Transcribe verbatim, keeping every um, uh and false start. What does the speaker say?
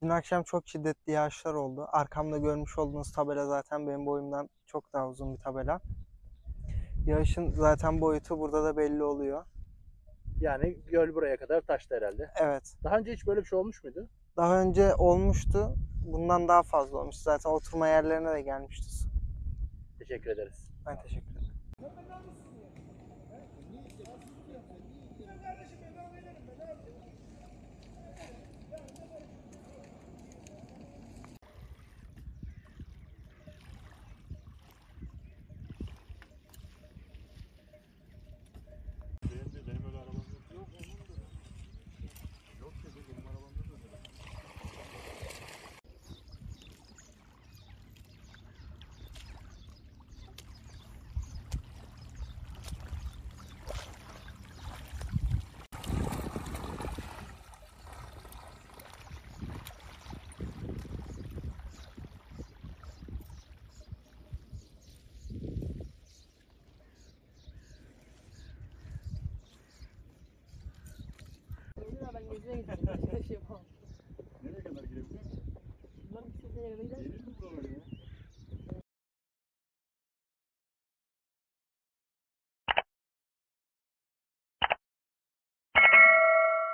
Dün akşam çok şiddetli yağışlar oldu. Arkamda görmüş olduğunuz tabela zaten benim boyumdan çok daha uzun bir tabela. Yağışın zaten boyutu burada da belli oluyor. Yani göl buraya kadar taştı herhalde. Evet. Daha önce hiç böyle bir şey olmuş muydu? Daha önce olmuştu. Bundan daha fazla olmuş. Zaten oturma yerlerine de gelmişti su. Teşekkür ederiz. Ben teşekkür ederim.